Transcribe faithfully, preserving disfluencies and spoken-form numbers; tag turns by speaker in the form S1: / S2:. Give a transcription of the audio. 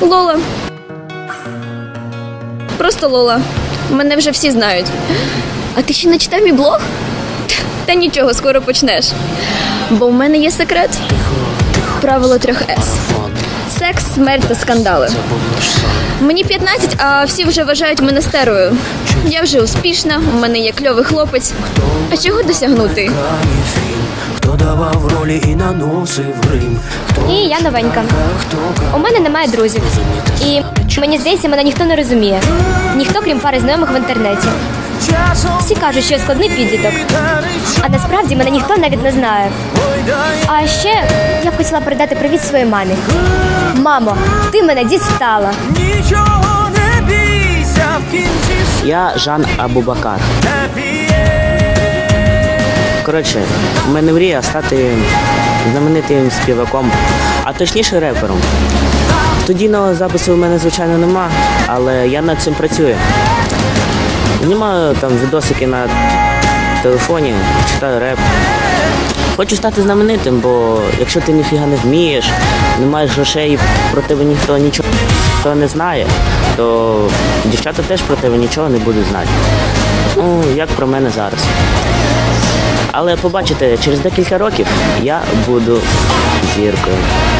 S1: Лола. Просто Лола. Мене вже всі знають. А ти ще не читав мій блог? Та нічого, скоро почнеш. Бо в мене є секрет. Правило трьох С. Секс, смерть та скандали. Мені п'ятнадцять, а всі вже вважають мене стервою. Я вже успішна, у мене є кльовий хлопець. А чого досягнути?
S2: Хто давав ролі і наносив грим?
S3: І я новенька. У мене немає друзів. І мені здається, мене ніхто не розуміє. Ніхто, крім пари знайомих в інтернеті. Всі кажуть, що я складний підліток. А насправді мене ніхто навіть не знає. А ще я б хотіла передати привіт своїй мамі. Мамо, ти мене дістала.
S2: Нічого не бійся в кінці.
S4: Я Жан Абубакар. Коротше, в мене мрія стати знаменитим співаком, а точніше репером. Студійного запису у мене, звичайно, нема, але я над цим працюю. Знімаю там відосики на телефоні, читаю реп. Хочу стати знаменитим, бо якщо ти ніфіга не вмієш, не маєш грошей, про тебе ніхто нічого не знає, то дівчата теж про тебе нічого не будуть знати. Ну, як про мене зараз. Але побачите, через декілька років я буду зіркою.